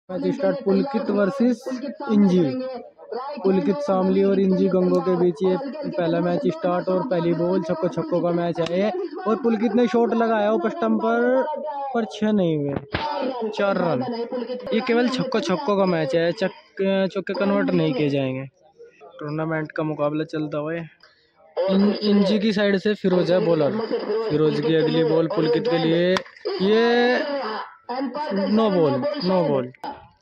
Match start Pulkit versus Inji. Pulkit Shamli और इंजी गंगो के बीच ये पहला मैच स्टार्ट और पहली बॉल छक्को छक्को का मैच है और पुलकित ने शॉट लगाया ऊपर स्टंप पर 6 नहीं हुए, 4 रन। ये केवल छक्को छक्को का मैच है, चौके कन्वर्ट नहीं किए जाएंगे। टूर्नामेंट का मुकाबला चलता हुआ इंजी की साइड से फिरोज है बॉलर। फिरोज की अगली बॉल पुलकित के लिए, ये नो बॉल।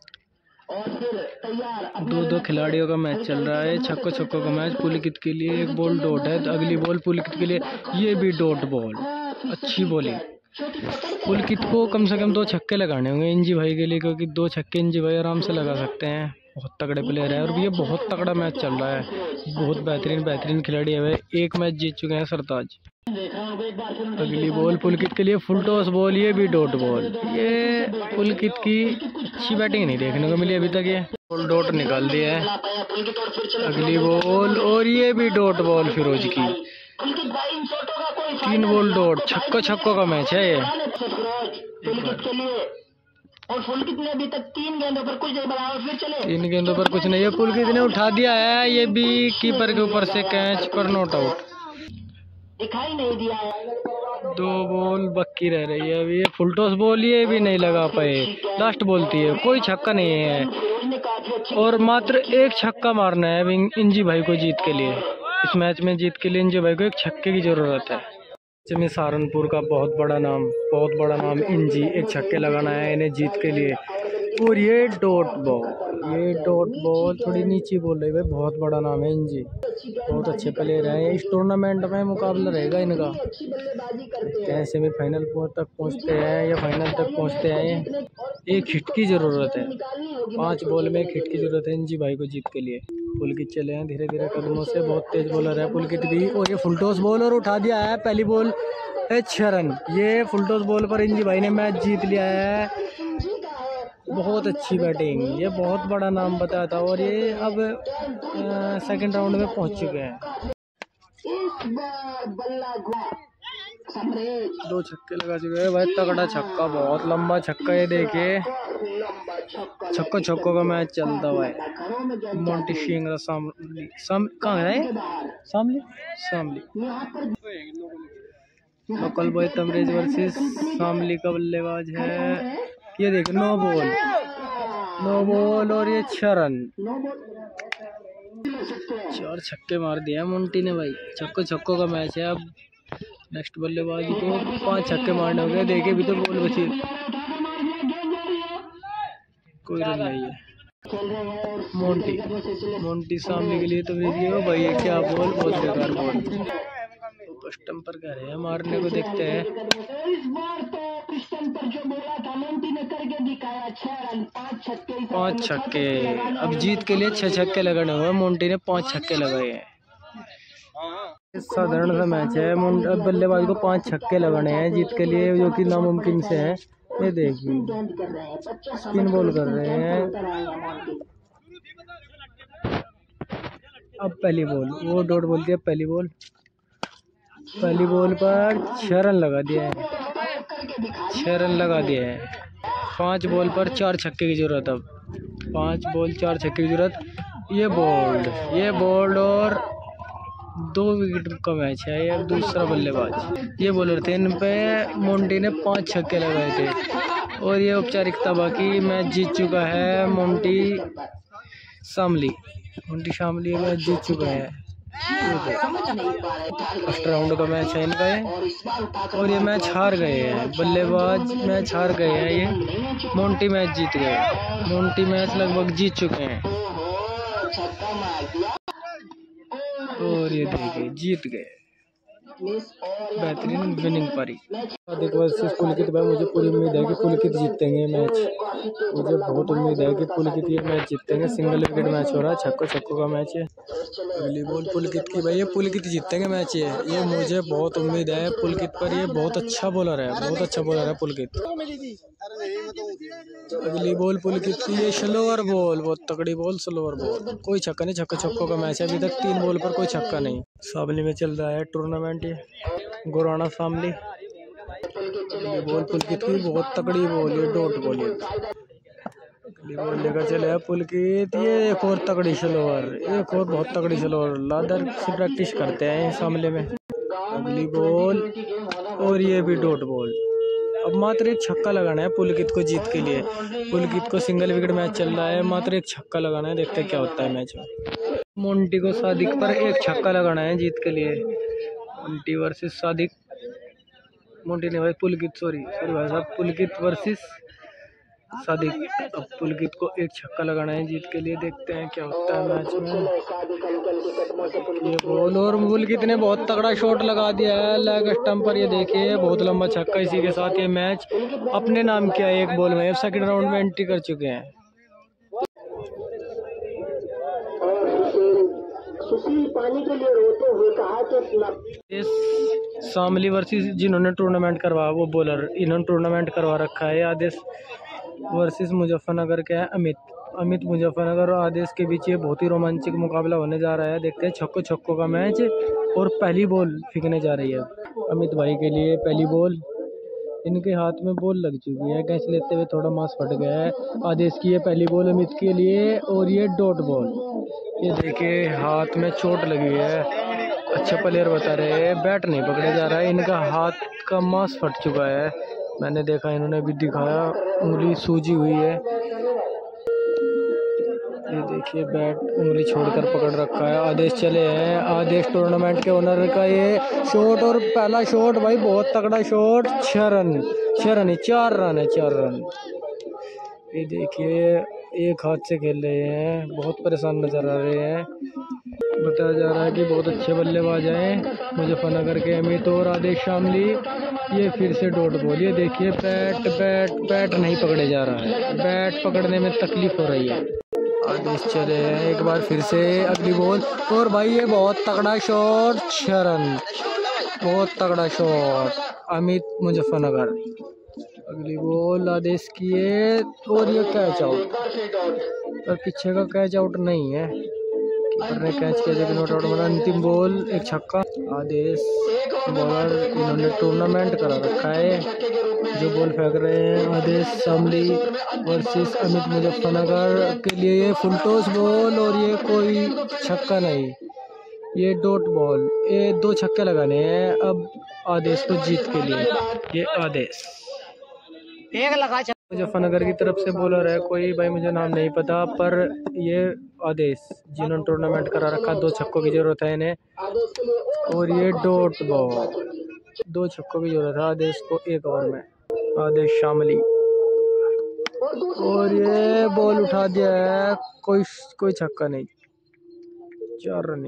दो खिलाड़ियों का मैच चल रहा है, छक्को छक्को का मैच। पुलकित के लिए एक बॉल डॉट है, अगली बॉल पुलकित के लिए, ये भी डॉट बॉल। अच्छी बॉलिंग। पुलकित को कम से कम 2 छक्के लगाने होंगे इंजी भाई के लिए, क्योंकि 2 छक्के इंजी भाई आराम से लगा सकते हैं। बहुत तगड़े प्लेयर है और ये बहुत तगड़ा मैच चल रहा है। बहुत बेहतरीन खिलाड़ी है। एक मैच जीत चुके हैं सरताज। अगली बॉल पुलकित के लिए फुल टॉस बॉल, ये भी डॉट बॉल। ये पुलकित की अच्छी बैटिंग नहीं देखने को मिली अभी तक। ये बॉल डॉट निकाल दिया है। अगली बॉल और ये भी डॉट बॉल फिरोज की। 3 बॉल डॉट, छक्को छक्को का मैच है ये। और पुलकित ने अभी तक 3 गेंदों पर कुछ नहीं बनाया, फिर चले 3 गेंदों पर कुछ नहीं है। पुलकित ने उठा दिया है, ये भी कीपर के ऊपर से कैच पर नॉट आउट, दिखाई नहीं दिया है। 2 बॉल बाकी रह रही है अभी। ये फुल टॉस बॉल, ये भी नहीं लगा पाए, लास्ट बोलती है। कोई छक्का नहीं है और मात्र 1 छक्का मारना है इंजी भाई को जीत के लिए। इस मैच में जीत के लिए इंजी भाई को 1 छक्के की जरूरत है। में सहारनपुर का बहुत बड़ा नाम इंजी, 1 छक्के लगाना है इन्हें जीत के लिए। और ये डॉट बॉल थोड़ी नीचे बोल रही है। बहुत बड़ा नाम है इंजी, बहुत अच्छे प्लेयर हैं। इस टूर्नामेंट में मुकाबला रहेगा इनका, क्या सेमीफाइनल तक पहुंचते हैं या फाइनल तक पहुंचते हैं। 1 हिट की जरूरत है, 5 बॉल में 1 हिट की जरूरत है इंजी भाई को जीत के लिए। पुलकित चले हैं धीरे धीरे कदमों से, बहुत तेज बॉलर है पुलकित भी। और ये फुल टॉस बॉल और उठा दिया है, पहली बॉल 6 रन। ये फुल टॉस बॉल पर इंजी भाई ने मैच जीत लिया है। बहुत अच्छी बैटिंग, ये बहुत बड़ा नाम बताया था और ये अब सेकंड राउंड में पहुंच चुके हैं। 2 छक्के लगा चुके हैं भाई, तगड़ा छक्का, बहुत लंबा छक्का। ये देखिए छक्को छक्को का मैच चलता हुआ है। मोंटी सिंह कहाँ है? Shamli local boy Tamrez versus Shamli का बल्लेबाज है। ये देखिए नो बॉल और ये 6 रन। 4 छक्के मार दिया मोंटी ने भाई। छक्को छक्को का मैच है। अब नेक्स्ट बल्लेबाज को 5 छक्के मारने हो गए। देखिए अभी तो बॉल बची, कोई रन नहीं है। मोंटी शामली के लिए तो वीडियो भाई, ये क्या बॉल, बहुत बेकार बॉल। तो स्टंपर कह रहे हैं मारने को, देखते हैं। पांच छक्के, अब जीत के लिए 6 छक्के लगाने हुए। मोंटी ने 5 छक्के लगाए हैं। साधारण सा मैच है। बल्लेबाज को 5 छक्के लगाने हैं जीत के लिए, जो कि नामुमकिन से है। ये देखिए स्पिन बॉल कर रहे हैं। अब पहली बॉल, वो डॉट बोलती है। पहली बॉल पर 6 रन लगा दिए हैं। 5 बॉल पर 4 छक्के की जरूरत। अब 5 बॉल 4 छक्के की जरूरत। ये बोल्ड और 2 विकेट का मैच है। ये दूसरा बल्लेबाज, ये बॉलर थे, इन पे मोंटी ने 5 छक्के लगाए थे। और ये औपचारिकता बाकी, मैच जीत चुका है मोंटी शामली मैच जीत चुका है। फर्स्ट राउंड का मैच है इनका ये, और ये मैच हार गए हैं। बल्लेबाज मैच हार गए हैं, ये मोंटी मैच जीत गए। मोंटी मैच लगभग जीत चुके हैं और ये देखिए जीत गए। बेहतरीन विनिंग पारी। पुलकित भाई, मुझे पूरी उम्मीद है कि पुलकित जीतेंगे मैच। मुझे बहुत उम्मीद है कि पुलकित ये मैच जीतेंगे। सिंगल विकेट मैच हो रहा है, छक्को छक्को का मैच है। अगली बॉल पुलकित की भाई, ये पुलकित जीतेंगे मैच। ये मुझे बहुत उम्मीद है पुलकित पर। ये बहुत अच्छा बॉलर है पुलकित। अगली बॉल पुलकित की, ये स्लोअर बॉल, बहुत तगड़ी बॉल, स्लोअर बॉल। कोई छक्का नहीं, छक्को छक्को का मैच है। अभी तक 3 बॉल पर कोई छक्का नहीं। शामली में चल रहा है टूर्नामेंट, ये गोराना शामली। बॉल पुलकित की, बहुत तगड़ी बॉल, ये डॉट बॉल है। बॉल लेकर चले हैं पुलकित। ये एक और तगड़ी स्लोअर, एक और बहुत तगड़ी स्लोअर। लादर से प्रैक्टिस करते हैं इस मामले में। अगली बॉल और ये भी डॉट बॉल। अब मात्र एक छक्का लगाना है पुलकित को जीत के लिए। पुलकित को सिंगल विकेट मैच चल रहा है, मात्र एक छक्का लगाना है। देखते हैं क्या होता है मैच में। मोंटी को सादिक पर एक छक्का लगाना है जीत के लिए। मोंटी वर्सेस सादिक, मोंटी ने भाई पुलकित, सॉरी भाई साहब, पुलकित वर्सेस सादिक। अब पुलकित को एक छक्का लगाना है जीत के लिए। देखते हैं क्या होता है मैच में। ये बॉल और पुलकित ने बहुत तगड़ा शॉट लगा दिया है लेग स्टंप पर। ये देखिए बहुत लंबा छक्का। इसी के साथ ये मैच अपने नाम किया है एक बॉल में। सेकंड राउंड में एंट्री कर चुके हैं। पानी के लिए रोते हुए कहा कि इस शामली वर्सेस जिन्होंने टूर्नामेंट करवा, वो बॉलर इन्होंने टूर्नामेंट करवा रखा है। आदेश वर्सेस मुजफ्फरनगर के हैं अमित मुजफ्फरनगर और आदेश के बीच ये बहुत ही रोमांचक मुकाबला होने जा रहा है। देखते हैं छक्को छक्को का मैच। और पहली बॉल फेंकने जा रही है अमित भाई के लिए। पहली बॉल, इनके हाथ में बॉल लग चुकी है, कैच लेते हुए थोड़ा मांस फट गया है। आदेश की ये पहली बॉल अमित के लिए और ये डॉट बॉल। ये देखिए हाथ में चोट लगी है। अच्छे प्लेयर बता रहे हैं, बैट नहीं पकड़े जा रहा है, इनका हाथ का मांस फट चुका है। मैंने देखा, इन्होंने भी दिखाया, उंगली सूजी हुई है। ये देखिए बैट उंगली छोड़कर पकड़ रखा है। आदेश चले हैं, आदेश टूर्नामेंट के ओनर का ये शॉट और पहला शॉट भाई बहुत तगड़ा शॉट। 4 रन है 4 रन। ये देखिए एक हाथ से खेल रहे हैं, बहुत परेशान नजर आ रहे हैं। बताया जा रहा है कि बहुत अच्छे बल्लेबाज हैं मुजफ्फरनगर के अमित और आदेश शामली। ये फिर से डॉट बॉल। ये देखिए बैट नहीं पकड़े जा रहा है, बैट पकड़ने में तकलीफ हो रही है। आदेश चले हैं एक बार फिर से। अगली बॉल और भाई ये बहुत तगड़ा शॉट। 6 रन, बहुत तगड़ा शॉट अमित मुजफ्फरनगर। अगली बॉल आदेश की है और ये कैच आउट, पर पीछे का कैच आउट नहीं है। कीपर ने कैच किया लेकिन नॉट आउट बना। अंतिम बॉल एक छक्का। आदेश बॉलर, इन्होंने टूर्नामेंट करा रखा है। जो बॉल फेंक रहे हैं आदेश शामली वर्सेस अमित मुजफ्फरनगर के लिए ये फुल टॉस बॉल और ये कोई छक्का नहीं, ये डॉट बॉल। ये 2 छक्के लगाने हैं अब आदेश को जीत के लिए। ये आदेश एक लगा मुजफ्फरनगर की तरफ से बॉलर है कोई, भाई मुझे नाम नहीं पता, पर ये आदेश जिन्होंने टूर्नामेंट करा रखा। 2 छक्कों की जरूरत है इन्हें और ये डॉट बॉल। 2 छक्कों की जरूरत है आदेश को 1 ओवर में। आदेश शामली और ये बॉल उठा दिया है, कोई छक्का नहीं। 4 रन।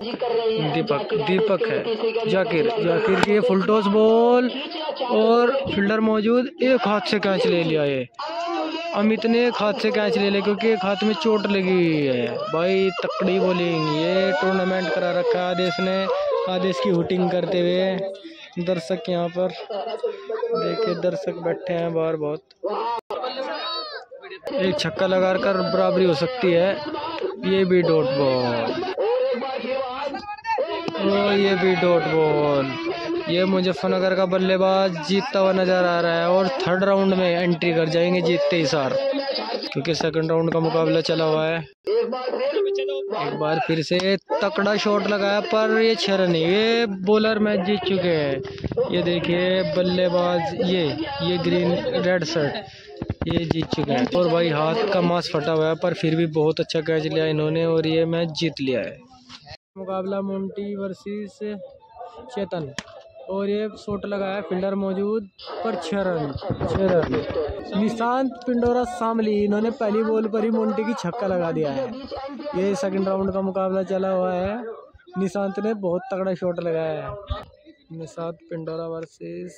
दीपक है जाकिर की फुल टॉस बॉल और फील्डर मौजूद। एक हाथ से कैच ले लिया ये अमित ने, एक हाथ से कैच ले लिया क्योंकि एक हाथ में चोट लगी हुई है। भाई तकड़ी बॉलिंग। ये टूर्नामेंट करा रखा है आदेश ने। आदेश की हुटिंग करते हुए दर्शक यहाँ पर देखिए, दर्शक बैठे हैं बाहर बहुत। एक छक्का लगाकर बराबरी हो सकती है। ये भी डॉट बॉल और ये भी डॉट बॉल। ये मुजफ्फरनगर का बल्लेबाज जीतता हुआ नजर आ रहा है और 3rd राउंड में एंट्री कर जाएंगे जीतते ही सार, क्योंकि 2nd राउंड का मुकाबला चला हुआ है। एक बार फिर से तकड़ा शॉट लगाया पर ये 6 रन। ये बॉलर मैच जीत चुके हैं। ये देखिए बल्लेबाज ये ग्रीन रेड शर्ट ये जीत चुके हैं और भाई हाथ का मांस फटा हुआ है, पर फिर भी बहुत अच्छा कैच लिया इन्होंने और ये मैच जीत लिया है। मुकाबला मोंटी वर्सेस चेतन और ये शॉट लगाया फील्डर मौजूद पर 6 रन। निशांत पिंडोरा शामली, इन्होंने पहली बॉल पर ही मोंटी की छक्का लगा दिया है। ये 2nd राउंड का मुकाबला चला हुआ है। निशांत ने बहुत तगड़ा शॉट लगाया है। निशांत पिंडोरा वर्सेस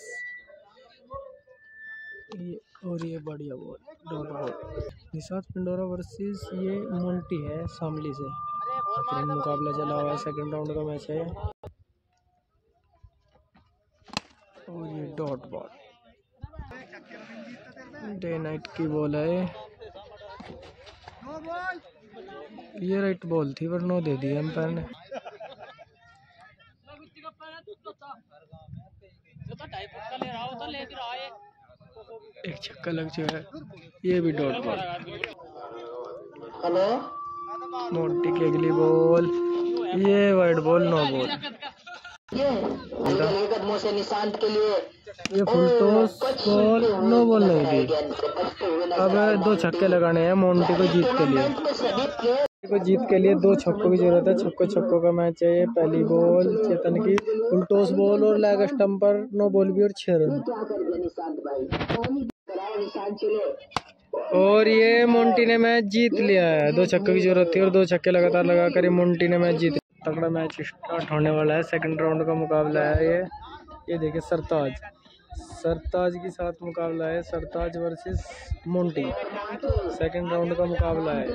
और ये बढ़िया बॉल। निशांत पिंडोरा वर्सेस ये मोंटी है शामली से। मुकाबला चला हुआ है, 2nd राउंड का मैच है और ये डॉट बॉल डे नाइट की बॉल है। ये राइट बॉल थी पर नो दे दी एम्पायर ने। एक छक्का लग चुका है। ये भी डॉट बॉल। हेलो, मोंटी की अगली बॉल, ये वाइड बॉल, नो बॉल। ये कदमों से निशांत के लिए ये full toss ball, no ball नहीं दी। अब 2 छक्के लगाने हैं मोंटी को जीत के लिए। 2 छक्कों की जरूरत है। छक्कों का मैच है ये। पहली बॉल चेतन की, फुल टॉस बॉल और लेग स्टंप पर नो बॉल भी और 6 रन। और ये मोंटी ने मैच जीत लिया है। 2 छक्कों की जरूरत थी और 2 छक्के लगातार लगाकर ये मोंटी ने मैच जीत लिया। तगड़ा मैच स्टार्ट होने वाला है। सेकंड राउंड का मुकाबला है ये देखिए सरताज के साथ मुकाबला है। Sartaj versus Monty, second round का मुकाबला है।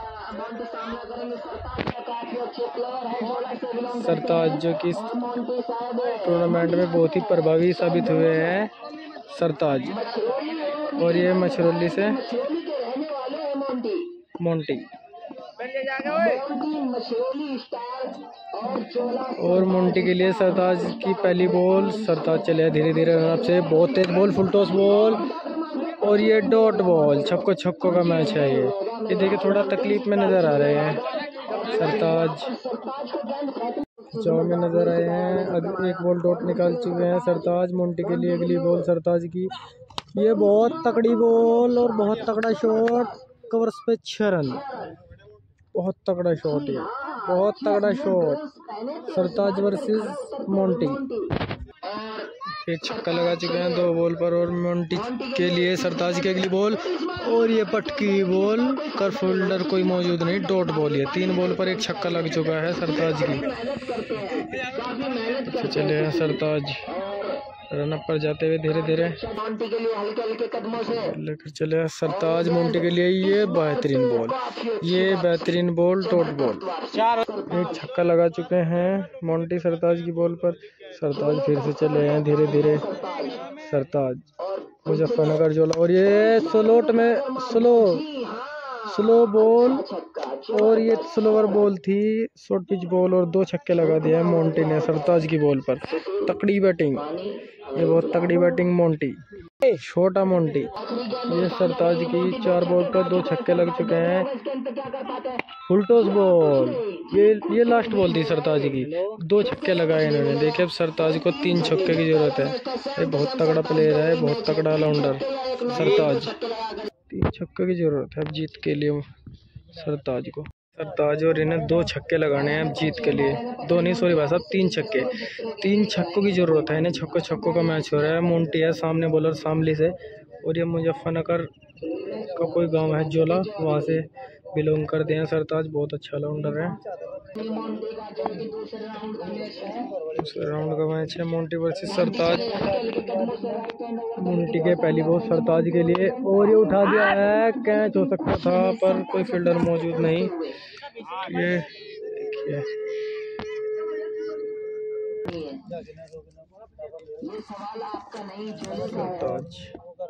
सरताज जो कि टूर्नामेंट में बहुत ही प्रभावी साबित हुए हैं सरताज, और ये मछरौली से मोंटी। और मोंटी के लिए सरताज की पहली बॉल। सरताज चले धीरे धीरे रन अप से। बहुत तेज बॉल, फुल टॉस बॉल और ये डॉट बॉल। छक्कों का मैच है ये देखिए थोड़ा तकलीफ में नजर आ रहे हैं सरताज, में नजर आए हैं। अब एक बॉल डॉट निकाल चुके हैं सरताज। मोंटी के लिए अगली बॉल सरताज की, ये बहुत तगड़ी बॉल और बहुत तगड़ा शॉट, कवर्स पे 6 रन। बहुत तगड़ा शॉट, ये बहुत तगड़ा शॉट। सरताज वर्सेस मोंटी। एक छक्का लगा चुके हैं 2 बॉल पर। और मोंटी के लिए सरताज की अगली बॉल, और ये पटकी बॉल, कर फोल्डर कोई मौजूद नहीं, डॉट बॉल। ये 3 बॉल पर 1 छक्का लग चुका है सरताज की। तो चले हैं सरताज रन अप पर जाते हुए धीरे धीरे लेकर चले सरताज। मोंटी के लिए ये बेहतरीन बॉल, डॉट बॉल। 1 छक्का लगा चुके हैं मोंटी सरताज की बॉल पर। सरताज फिर से चले हैं धीरे धीरे। सरताज मुजफ्फरनगर जोला, और ये स्लोट में स्लो बॉल, और ये स्लोवर बॉल थी, शॉर्ट पिच बॉल, और 2 छक्के लगा दिया है मोंटी ने सरताज की बॉल पर। तकड़ी बैटिंग, ये बहुत तगड़ी बैटिंग मोंटी, छोटा मोंटी। ये सरताज की 4 बॉल पर 2 छक्के लग चुके हैं। फुल टॉस बॉल, ये लास्ट बॉल थी सरताज की, 2 छक्के लगाए इन्होंने। देखिए अब सरताज को 3 छक्के की जरूरत है। ये बहुत तगड़ा प्लेयर है, बहुत तगड़ा ऑलराउंडर सरताज। 3 छक्के की जरूरत है अब जीत के लिए सरताज को। सरताज और इन्हें 2 छक्के लगाने हैं अब जीत के लिए। 2 नहीं, सॉरी भाई साहब, 3 छक्के। 3 छक्कों की जरूरत है इन्हें। छक्कों का मैच हो रहा है। मोंटी है सामने बॉलर शामली से, और ये मुजफ्फरनगर का कोई गांव है जोला, वहां से बिलोंग करते हैं सरताज। बहुत अच्छा ऑलराउंडर है। दूसरे राउंड का मैच है मोंटी वर्सेस सरताज। मोंटी के पहली बॉल सरताज के लिए, और ये उठा दिया है। कैच हो सकता था पर कोई फील्डर मौजूद नहीं। ये देखिए सरताज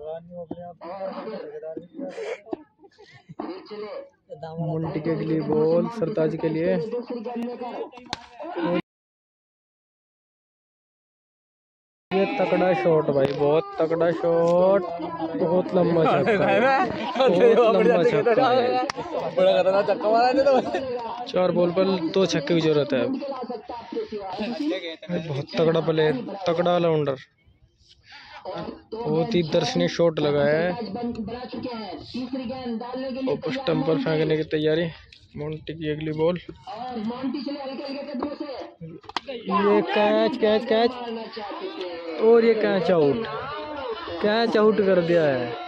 मोंटी के लिए बॉल सरताज के लिए। ये तगड़ा शॉट भाई, बहुत तगड़ा शॉट, बहुत लंबा छक्का है। 4 बॉल पर 2 छक्के की जरूरत है। बहुत तगड़ा प्लेयर, तगड़ा ऑलराउंडर, बहुत ही दर्शनीय शॉट लगा है। और स्टंप पर फेंकने की तैयारी। मोंटी की अगली बॉल, ये कैच, और ये कैच आउट कर दिया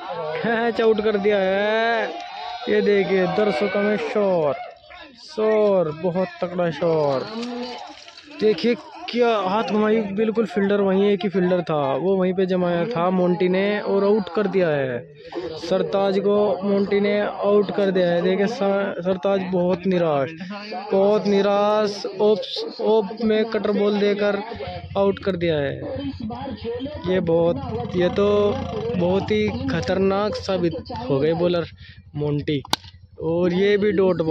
है। ये देखिए दर्शकों में शोर, बहुत तगड़ा शोर। देखिए क्या हाथ घुमाई, बिल्कुल फील्डर वहीं, एक ही फील्डर था वो वहीं पे जमाया था मोंटी ने, और आउट कर दिया है सरताज को। मोंटी ने आउट कर दिया है। देखिए सरताज बहुत निराश ओप में कटर बॉल देकर आउट कर दिया है। ये तो बहुत ही खतरनाक साबित हो गए बॉलर मोंटी। और ये भी डॉट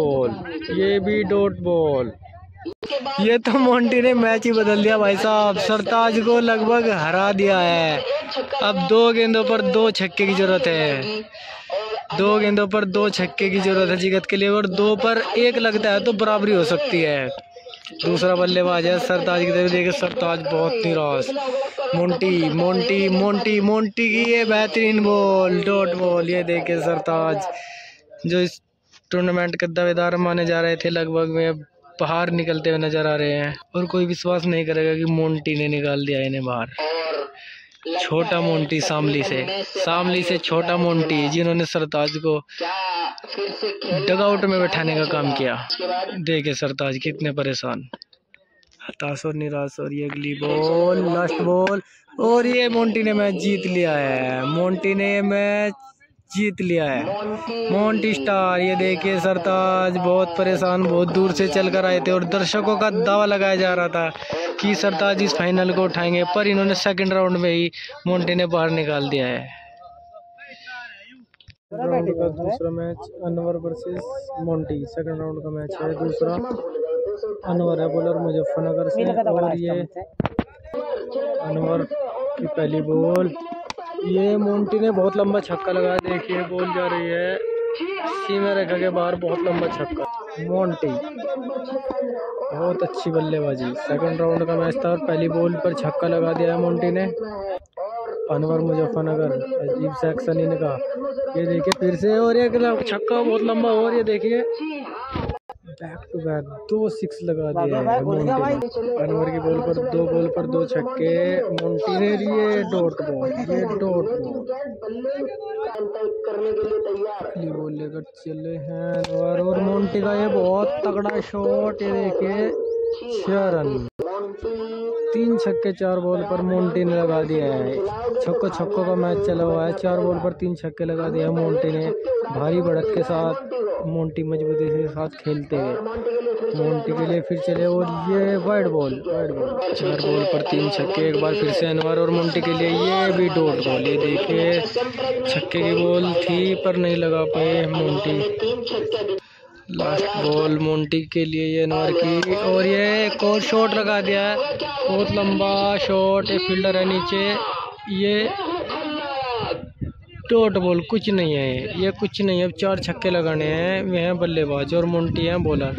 बॉल। ये तो मोंटी ने मैच ही बदल दिया भाई साहब, सरताज को लगभग हरा दिया है। अब 2 गेंदों पर 2 छक्के की जरूरत है। 2 गेंदों पर 2 छक्के की जरूरत है जीत के लिए, और 2 पर 1 लगता है तो बराबरी हो सकती है। दूसरा बल्लेबाज है सरताज की तरफ, देखिए सरताज बहुत निराश। मोंटी मोंटी मोंटी मोंटी की ये बेहतरीन बॉल, डॉट बॉल। ये देखिए सरताज जो इस टूर्नामेंट के दावेदार माने जा रहे थे लगभग में बाहर निकलते हुए नजर आ रहे हैं, और कोई विश्वास नहीं करेगा कि मोंटी ने निकाल दिया इन्हें बाहर। छोटा मोंटी शामली से छोटा मोंटी, जिन्होंने सरताज को डगआउट में बैठाने का काम किया। देखिए सरताज कितने परेशान, हताश और निराश। और ये अगली बॉल, लास्ट बॉल, और ये मोंटी ने मैच जीत लिया है। मोंटी ने ये मैच जीत लिया है, मोंटी स्टार। ये देखिए सरताज बहुत परेशान, बहुत दूर से चलकर आए थे, और दर्शकों का दावा लगाया जा रहा था कि सरताज इस फाइनल को उठाएंगे, पर इन्होंने सेकंड राउंड में ही मोंटी ने बाहर निकाल दिया है। राउंड का दूसरा match Anwar versus Monty, second round का मैच है। दूसरा अनवर है बॉलर मुजफ्फरनगर से, और ये अनवर की पहली बॉल। ये मोंटी ने बहुत लंबा छक्का लगाया, देखिए बॉल जा रही है सीमा रेखा के बाहर, बहुत लंबा छक्का। मोंटी बहुत अच्छी बल्लेबाजी। सेकंड राउंड का मैच था और पहली बॉल पर छक्का लगा दिया है मोंटी ने। अनवर मुजफ्फरनगर, अजीब सा एक्शन इनका। ये देखिए फिर से, और एक छक्का बहुत लंबा, और ये देखिए बैक टू बैक 2 6 लगा दिए हैं मोंटी ने। अनवर की बॉल पर 2 बॉल पर 2 छक्के, मोंटी ने लिए डॉट बॉल, ये डॉट बॉल। अगली बॉल लेकर चले हैं अनवर, और मोंटी का ये बहुत तगड़ा शॉट। ये देखिए 6 रन, 3 छक्के 4 बॉल पर मोंटी ने लगा दिया है। छक्कों का मैच चला हुआ है, 4 बॉल पर 3 छक्के लगा दिया है मोंटी ने, भारी बढ़त के साथ। मोंटी मजबूती के साथ खेलते हुए मोंटी के लिए फिर चले, और ये वाइड बॉल 4 बॉल पर 3 छक्के। एक बार फिर से अनवर और मोंटी के लिए ये भी डॉट बॉल। ये देखिए छक्के की बॉल थी पर नहीं लगा पाए मोंटी। लास्ट बॉल मोंटी के लिए ये अनवर की, और ये एक और शॉट लगा दिया है, बहुत लंबा शॉट। ये फील्डर है नीचे, ये डॉट बॉल, कुछ नहीं है ये कुछ नहीं है। अब 4 छक्के लगाने हैं, वे हैं बल्लेबाज और मोंटी हैं बॉलर।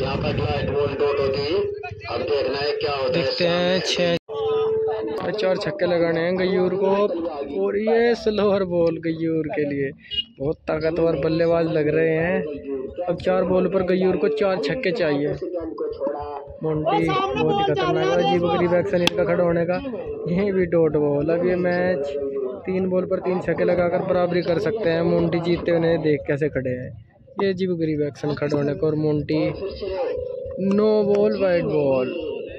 देखते हैं 6 4 छक्के लगाने हैं गयूर को, और ये स्लोअर बॉल गयूर के लिए। बहुत ताकतवर बल्लेबाज लग रहे हैं। अब 4 बॉल पर गयूर को 4 छक्के चाहिए। मोंटी बहुत ही खतरनाक है, अजीब गरीब एक्शन इनका खड़ा होने का। यही भी डॉट बॉल। अब ये मैच 3 बॉल पर 3 छक्के लगाकर बराबरी कर सकते हैं। मोंटी जीतते हुए देख कैसे खड़े हैं, ये अजीब गरीब एक्शन खड़े होने का। और Monty no ball, wide ball.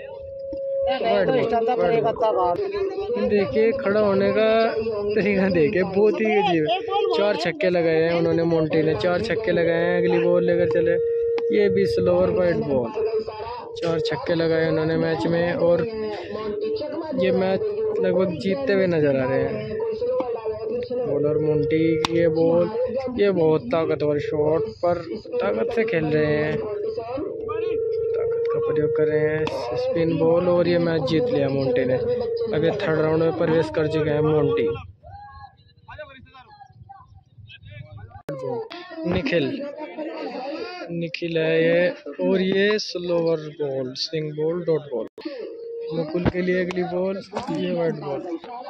देखिए खड़ा होने का तरीका देखिए, बहुत ही अजीब। 4 छक्के लगाए हैं उन्होंने, मोंटी ने 4 छक्के लगाए हैं। अगली बॉल लेकर चले, ये भी स्लोअर वाइड बॉल। 4 छक्के लगाए उन्होंने मैच में, और ये मैच लगभग जीतते हुए नजर आ रहे हैं। बॉलर मोंटी की ये बॉल, ये बहुत ताकतवर शॉट पर ताकत से खेल रहे हैं, ताकत का प्रयोग कर रहे हैं। स्पिन बॉल, और ये मैच जीत लिया मोंटी ने। अब ये थर्ड राउंड में प्रवेश कर चुके हैं मोंटी। निखिल है ये, और ये slower ball, swing ball, dot ball. Mukul के लिए अगली बॉल, ये वाइड बॉल।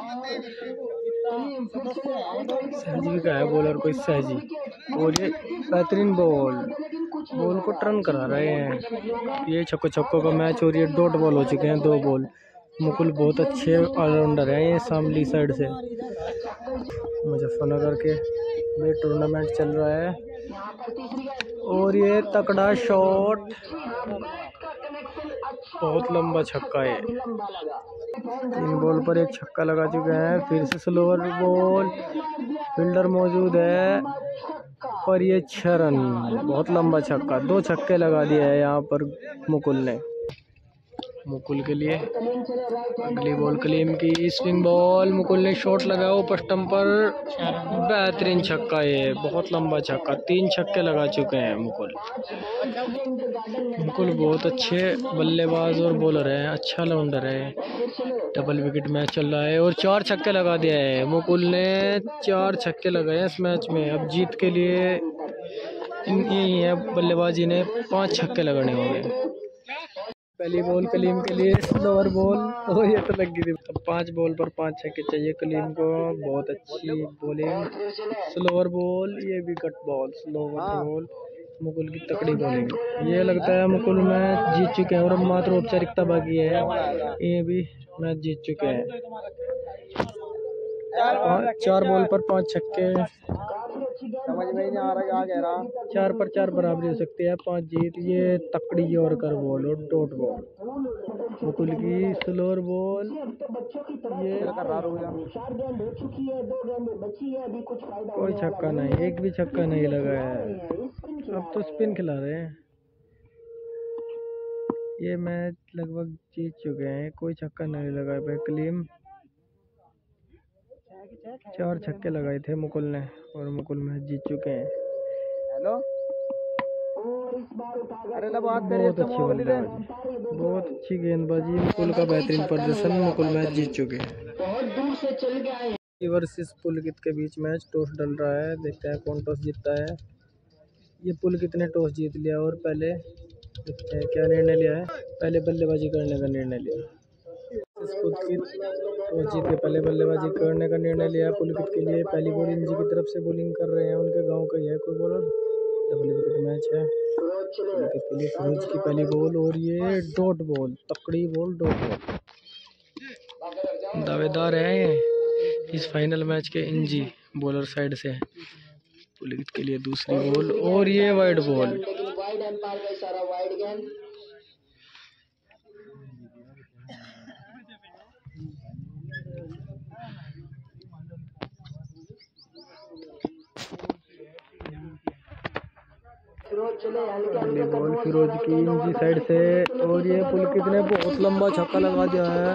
सहजी का है बॉलर कोई सहजी, और ये बेहतरीन बॉल को टर्न करा रहे हैं। ये छक्कों का मैच, और ये डॉट बॉल हो चुके हैं 2 बॉल। मुकुल बहुत अच्छे ऑलराउंडर हैं, ये शामली साइड से। मुजफ्फरनगर के ये टूर्नामेंट चल रहा है, और ये तगड़ा शॉट, बहुत लंबा छक्का है। 3 बॉल पर 1 छक्का लगा चुके हैं। फिर से स्लोअर बॉल, फील्डर मौजूद है, पर ये 6 रन, बहुत लंबा छक्का। 2 छक्के लगा दिए हैं यहाँ पर मुकुल ने। मुकुल के लिए। अगली बॉल कलीम की, स्विंग बॉल, मुकुल ने शॉट लगाया ऊपर स्टंप पर, बेहतरीन छक्का, ये बहुत लंबा छक्का, 3 छक्के लगा चुके हैं मुकुल। मुकुल बहुत अच्छे बल्लेबाज और बॉलर है, अच्छा ऑलराउंडर है। डबल विकेट मैच चल रहा है और 4 छक्के लगा दिया है मुकुल ने, 4 छक्के लगाए इस मैच में। अब जीत के लिए यही है बल्लेबाजी ने 5 छक्के लगाने होंगे। पहली बॉल कलीम के लिए, स्लोअर बॉल, और ये तो लग गई थी। अब 5 बॉल पर 5 छक्के चाहिए कलीम को, बहुत अच्छी बॉलिंग। स्लोअर बॉल, ये भी cut ball, slower ball, Mukul की तकड़ी बॉलिंग। ये लगता है मुकुल मैच जीत चुके हैं और अब मात्र औपचारिकता बाकी है, ये भी मैच जीत चुके हैं। 4 बॉल पर 5 छक्के, समझ में नहीं आ रहा क्या कह रहा। 4 पर 4 बराबरी हो सकती है, 5 जीत। ये तकड़ी यॉर्कर बॉल और डॉट बॉल मुकुल की, स्लोअर बॉल, ये कोई छक्का नहीं, एक भी छक्का नहीं लगा है। अब तो स्पिन खिला रहे हैं। ये मैच लगभग जीत चुके हैं, कोई छक्का नहीं लगा है भाई कलीम। 4 छक्के लगाए थे मुकुल ने और मुकुल मैच जीत चुके हैं। हेलो, बहुत अच्छी बल्लेबाजी, बहुत अच्छी गेंदबाजी, मुकुल का बेहतरीन प्रदर्शन, मुकुल मैच जीत चुके हैं। वर्सेस पुलकित के बीच मैच, टॉस डल रहा है, देखते हैं कौन टॉस जीतता है। ये पुलकित ने टॉस जीत लिया और पहले देखते हैं क्या निर्णय लिया है। पहले बल्लेबाजी करने का निर्णय लिया पुलकित, टॉस जीत के पहले बल्लेबाजी करने का निर्णय लिया पुलकित के लिए। पहली बॉल इंजी की तरफ से बॉलिंग कर रहे हैं, उनके गांव का ही है कोई बॉलर। डबल विकेट मैच है पुलकित के लिए। फिरोज की पहली बॉल और ये डॉट बॉल, तकड़ी बॉल, डॉट बॉल। दावेदार है इस फाइनल मैच के इंजी, बॉलर साइड से। पुलकित के लिए दूसरी बॉल और ये वाइड बॉल। पहली बॉल फिरोज की इंजी साइड से और ये पुलकित ने बहुत लंबा छक्का लगा दिया है,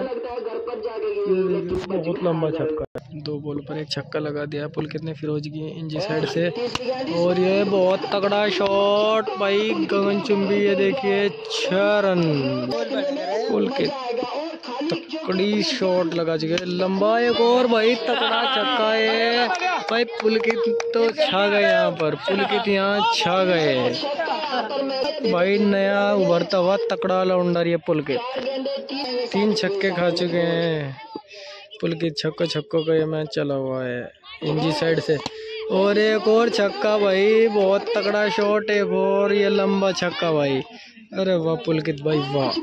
बहुत लंबा छक्का। 2 बॉल पर 1 छक्का लगा दिया है पुलकित ने फिरोज की इंजी साइड से और ये बहुत तगड़ा शॉट भाई, गगनचुंबी, ये देखिए 6 रन। पुलकित तकड़ी शॉट लगा चुके, लंबा एक और भाई, तगड़ा छक्का है भाई। पुलकित तो छा गए यहाँ पर, पुलकित यहाँ छा गए भाई, नया उभरता हुआ तकड़ा ऑलराउंडर ये पुलकित। 3 छक्के खा चुके हैं पुलकित, छक्कों का ये मैच चला हुआ है इंजी साइड से। और एक और छक्का भाई, बहुत तगड़ा शॉट है और ये लंबा छक्का भाई, अरे वाह पुलकित भाई वाह।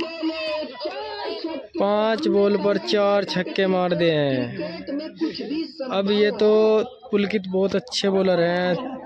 5 बॉल पर 4 छक्के मार दिए हैं। अब ये तो पुलकित बहुत अच्छे बॉलर हैं,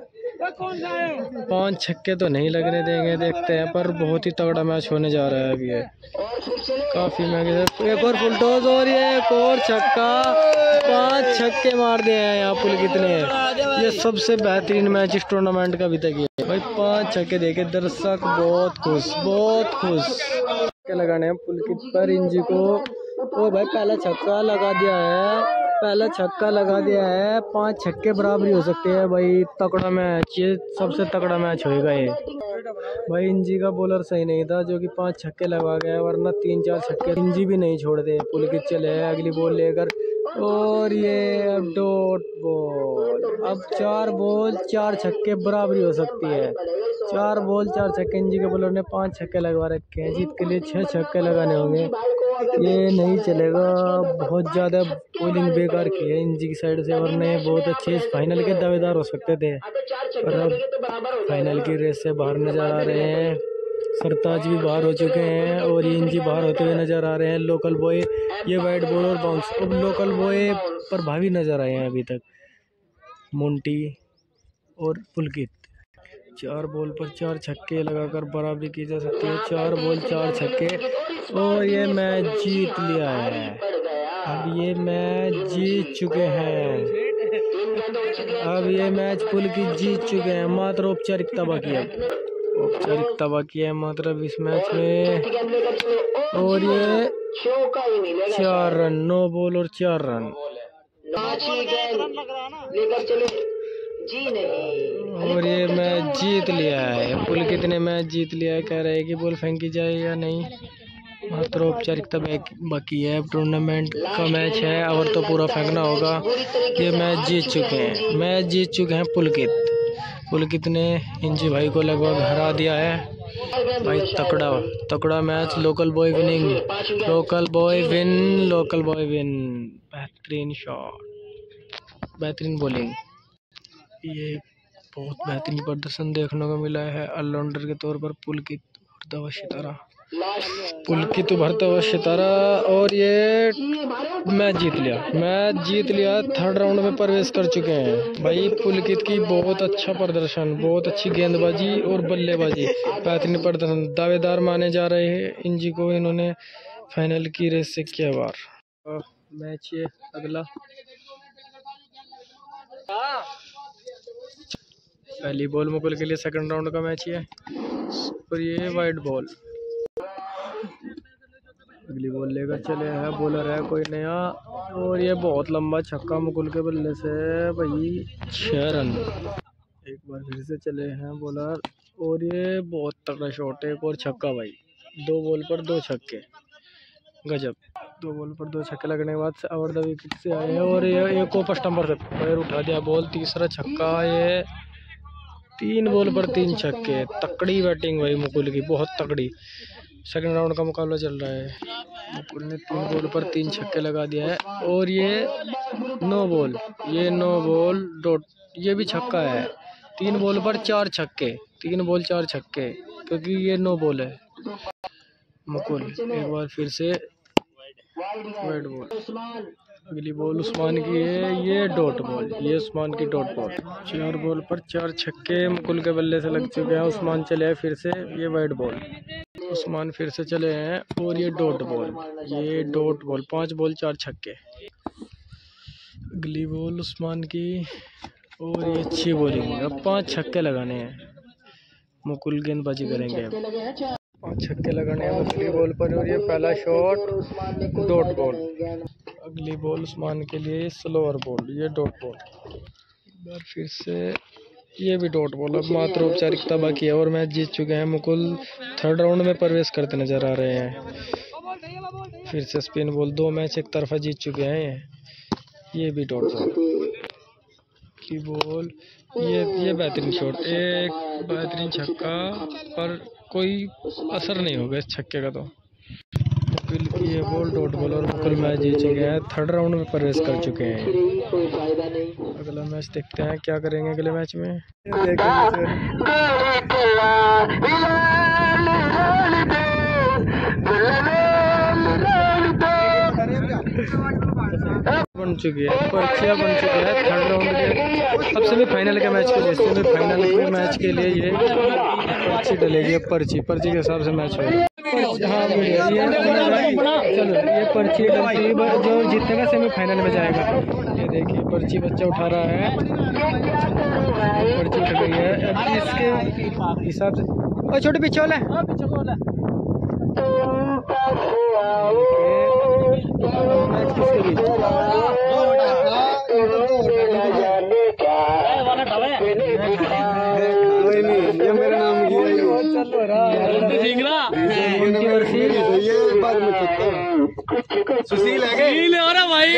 5 छक्के तो नहीं लगने देंगे, देखते हैं, पर बहुत ही तगड़ा मैच होने जा रहा है अभी ये, काफी महंगे। एक और फुल टॉस और ये एक और छक्का, 5 छक्के मार दिए हैं यहाँ पुलकित ने। ये सबसे बेहतरीन मैच इस टूर्नामेंट का अभी तक है भाई, 5 छक्के देखे, दर्शक बहुत खुश, बहुत खुश। लगाने हैं पुलकित पर इंजी को, ओ भाई पहला छक्का लगा दिया है, पहला छक्का लगा दिया है। 5 छक्के बराबरी हो सकते हैं भाई, तगड़ा मैच, ये सबसे तगड़ा मैच होएगा ये भाई। इंजी का बॉलर सही नहीं था जो कि 5 छक्के लगा गया, वरना 3-4 छक्के इंजी भी नहीं छोड़ दे। पुलकित चले अगली बॉल लेकर और ये अब डॉट बॉल। अब 4 बॉल 4 छक्के बराबरी हो सकती है, 4 बॉल 4 छक्के। इंजी के बॉलर ने 5 छक्के लगवा रखे हैं, जीत के लिए 6 छक्के लगाने होंगे, ये नहीं चलेगा। बहुत ज़्यादा बॉलिंग बेकार की है इंजी की साइड से, वरना बहुत अच्छे इस फाइनल के दावेदार हो सकते थे, पर अब फाइनल की रेस से बाहर नजर आ रहे हैं। सरताज भी बाहर हो चुके हैं और ये इंजी बाहर होते हुए नजर आ रहे हैं। लोकल बॉय, ये वाइड बॉल और बाउंस, अब लोकल बॉय पर भावी नजर आए हैं अभी तक मोंटी और पुलकित। 4 बॉल पर 4 छक्के लगाकर बराबरी की जा सकती है, 4 बॉल 4 छक्के और ये मैच जीत लिया है। अब ये मैच जीत चुके हैं, अब ये मैच पुलकित जीत चुके हैं, मात्र औपचारिकता बाकी है। औपचारिकता बाकी है मात्र इस मैच में। और ये 4 रन, 9 बॉल और 4 रन। और ये मैच जीत लिया है। पुलकित ने मैच जीत लिया है। कह रहे हैं कि बॉल फेंकी जाए या नहीं, मात्र औपचारिकता बाकी है। टूर्नामेंट का मैच है और तो पूरा फेंकना होगा। ये मैच जीत चुके हैं पुलकित ने इंजी भाई को लगभग हरा दिया है भाई। तकड़ा मैच। Local boy win. बेहतरीन शॉट, बेहतरीन बॉलिंग। ये बहुत बेहतरीन प्रदर्शन देखने को मिला है ऑलराउंडर के तौर पर पुलकित उभरता हुआ सितारा। और ये मैच जीत लिया। 3rd राउंड में प्रवेश कर चुके हैं भाई। पुलकित की बहुत अच्छा प्रदर्शन, बहुत अच्छी गेंदबाजी और बल्लेबाजी, बेहतरीन प्रदर्शन। दावेदार माने जा रहे हैं इंजी को। इन्होंने फाइनल की रेस से किया बार। मैच ये अगला पहली बॉल मुकुल के लिए 2nd राउंड का मैच है। और ये वाइड बॉल। अगली बॉल लेकर चले हैं। बॉलर है कोई नया। और ये बहुत लंबा छक्का मुकुल के बल्ले से भाई। 6 रन। एक बार फिर से चले हैं बॉलर। और ये बहुत तगड़ा शॉट है। एक और छक्का भाई। 2 बॉल पर 2 छक्के, गजब। 2 बॉल पर 2 छक्के लगने के बाद ओवर द विकेट से आए हैं। और ये एक ओपर स्टंपर से पैर उठा दिया बॉल। तीसरा छक्का। ये 3 बॉल पर 3 छक्के। तकड़ी बैटिंग भाई मुकुल की, बहुत तकड़ी। 2nd राउंड का मुकाबला चल रहा है। मुकुल ने 3 बॉल पर 3 छक्के लगा दिया है। और ये 9 बॉल डॉट। ये भी छक्का है। 3 बॉल पर 4 छक्के, 3 बॉल 4 छक्के, क्योंकि ये 9 बॉल है। मुकुल एक बार फिर से वाइड बॉल। अगली बॉल उस्मान की है। ये डॉट बॉल। ये उस्मान की डॉट बॉल। 4 बॉल पर 4 छक्के मुकुल के बल्ले से लग चुके हैं। उस्मान चले हैं फिर से। ये वाइड बॉल। उस्मान फिर से चले हैं। और ये डॉट बॉल। 5 बॉल 4 छक्के। अगली बॉल उस्मान की। और ये अच्छी बॉलिंग। अब 5 छक्के लगाने हैं। मुकुल गेंदबाजी करेंगे। 5 छक्के लगाने हैं अगली बॉल पर। और ये पहला शॉट डॉट बॉल। अगली बॉल उस्मान के लिए स्लोअर बॉल। ये डॉट बॉल। एक बार फिर से ये भी डॉट बॉल। अब मात्र औपचारिकता बाकी है और मैच जीत चुके हैं। मुकुल 3rd राउंड में प्रवेश करते नजर आ रहे हैं। फिर से स्पिन बॉल। 2 मैच एक तरफा जीत चुके हैं। ये भी डॉट बॉल की बॉल। ये बेहतरीन शॉट। एक बेहतरीन छक्का, पर कोई असर नहीं होगा इस छक्के का। तो मुकुल की ये बॉल डॉट बॉल। और मुकुल मैच जीत चुके हैं। 3rd राउंड में प्रवेश कर चुके हैं। अगला मैच देखते हैं क्या करेंगे अगले मैच में। बन चुकी है, पर्चियाँ बन चुकी है 3rd राउंड के। अब सेमीफाइनल के मैच के लिए ये पर्ची डलेगी। अब पर्ची के हिसाब से मैच होगा। हाँ भैया, चलो ये पर्ची डलती, जो जीतेगा सेमीफाइनल में जाएगा। ये देखिए पर्ची बच्चा उठा रहा है। पर्ची उठ गई है। अब इसके हिसाब से और छोटे पीछे वाला मैच किसके बीच? ये मेरा नाम सुशील है भाई।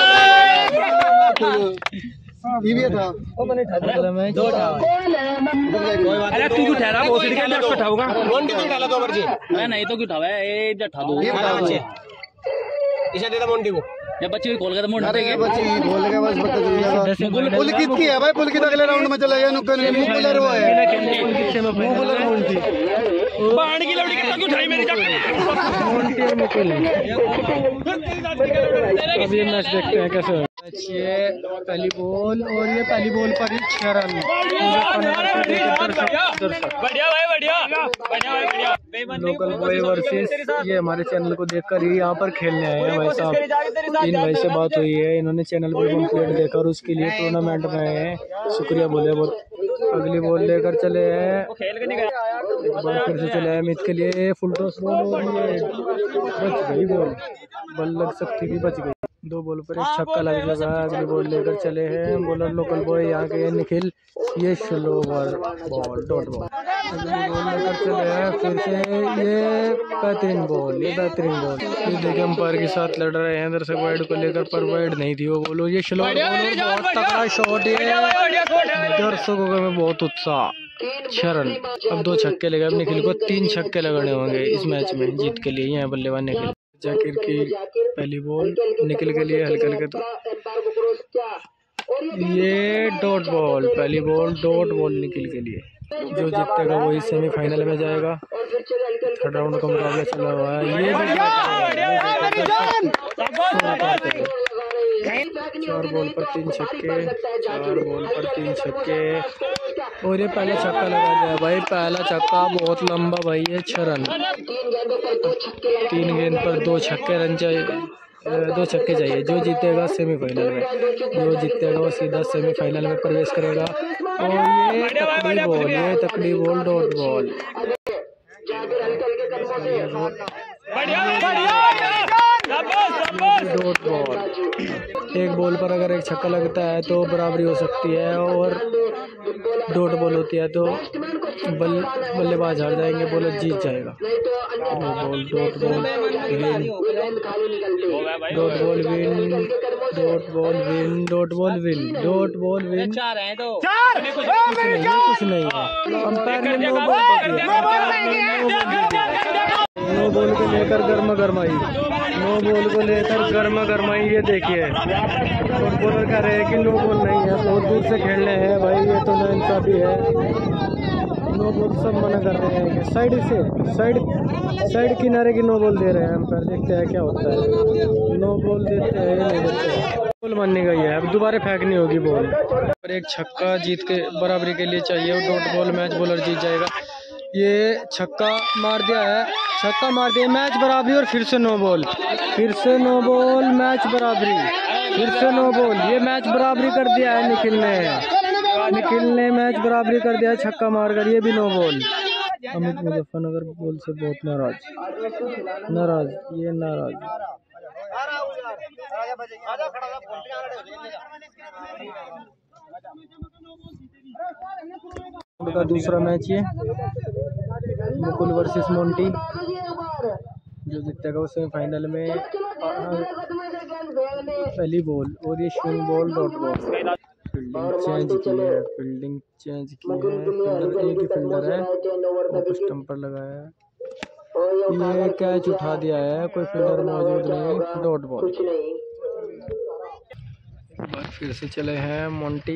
अरे तू क्यों ठहरा? बहुत उठाऊंगा नहीं तो क्यों उठावा है? उठा दो इसे दे मोंटी को। जब बच्ची कॉल कर मोंटी के बच्ची बोल के बस बता। पुलकित की है भाई। पुलकित अगले राउंड में चला गया। मुकुलर वो है। मुकुलर मोंटी बाण की लौड़ी कितना क्यों उठाई मेरी मोंटी और मुकुल। अब ये मैच देखते हैं कैसे है। ये पहली बॉल। और ये पहली बॉल पर ही 6 रन। Local boy versus. ये हमारे चैनल को देखकर ही यहाँ पर खेलने आए हैं भाई साहब। इन भाई से बात हुई है। इन्होंने चैनल पर कंप्लीट देखा और उसके लिए टूर्नामेंट में आए हैं। शुक्रिया बोले बहुत। अगली बॉल लेकर चले हैं, एक बार फिर से चले हैं अमित के लिए फुल टॉस बॉल और ये बच गई बॉल लग सकती थी, बच गई। 2 बॉल पर 1 छक्का लग जाएगा। अगली बॉल लेकर चले हैं बॉलर लोकल बॉय यहाँ के निखिल, ये स्लोवर बॉल डॉट बॉल। अगली बॉल लेकर चले हैं फिर से, ये बेहतरीन बॉल, ये बेहतरीन बॉल। ये देखिए अंपायर के साथ लड़ रहे हैं दर्शक वाइड को लेकर, पर वाइड नहीं थी वो बॉल। ये स्लोवर बॉल बहुत तगड़ा शॉट है, दर्शकों में बहुत उत्साह। शरण अब 2 छक्के लगे, अब निखिल को 3 छक्के लगाने होंगे इस मैच में जीत के लिए। यहाँ बल्लेबाज निखिल, जाकिर की पहली बॉल निखिल के लिए हल्के हल्के, तो ये डॉट बॉल, पहली बॉल डॉट बॉल निखिल के लिए। जो जीतेगा वही सेमीफाइनल में जाएगा। 3rd राउंड का मुकाबला चला हुआ है। ये 4 बॉल पर 3 छक्के, 4 बॉल पर 3 छक्के और ये पहला छक्का लगा दिया भाई, पहला छक्का बहुत लंबा भाई, ये 6 रन। 3 गेंद पर 2 छक्के रन चाहिए, 2 छक्के चाहिए। जो जीतेगा सेमीफाइनल में, जो जीतेगा वो सीधा सेमीफाइनल में प्रवेश करेगा। और ये तकड़ी बॉल, ये तकड़ी ball dot ball, dot ball. 1 ball पर अगर 1 छक्का लगता है तो बराबरी हो सकती है, और डॉट बॉल होती है तो बल्लेबाज हार जाएंगे, बॉलर जीत जाएगा। Ball dot ball win, dot ball win, dot ball win, dot ball win, dot ball win. कुछ नहीं है, अंपायर ने नो बॉल को लेकर गर्मा गर्माई, नो बॉल को लेकर गर्मा गर्माई। ये देखिए और बॉलर कह रहे हैं कि नो बॉल नहीं है, बहुत दूर से खेलने हैं भाई, ये तो नाइंसाफी है। नो बॉल सब मना कर रहे हैं कि साइड से साइड किनारे की नो बॉल दे रहे हैं अंपायर, देखते हैं क्या होता है। नो बॉल देते हैं या नहीं देते, बॉल माननी गई है, अब दोबारा फेंकनी होगी बॉल। पर 1 छक्का जीत के बराबरी के लिए चाहिए और डॉट बॉल मैच बॉलर जीत जाएगा। ये छक्का मार दिया है, छक्का मार दिया, मैच बराबरी और फिर से नो बॉल, फिर से नो बॉल, मैच बराबरी, फिर से नो बॉल। ये मैच बराबरी कर दिया है निखिल ने मैच बराबरी कर दिया है छक्का मारकर, ये भी no ball. Amit Muzaffarnagar ball से बहुत नाराज, ये नाराज। का दूसरा मैच ये मुकुल वर्सेस मोंटी, जो जीतेगा वो सेमीफाइनल में। पहली बॉल और ये swing ball dot ball. Fielding change की है, फील्डर एक ही फील्डर है, वो स्टंपर लगाया है, ये कैच उठा दिया है, कोई फील्डर मौजूद नहीं, डॉट बॉल। फिर से चले हैं मोंटी,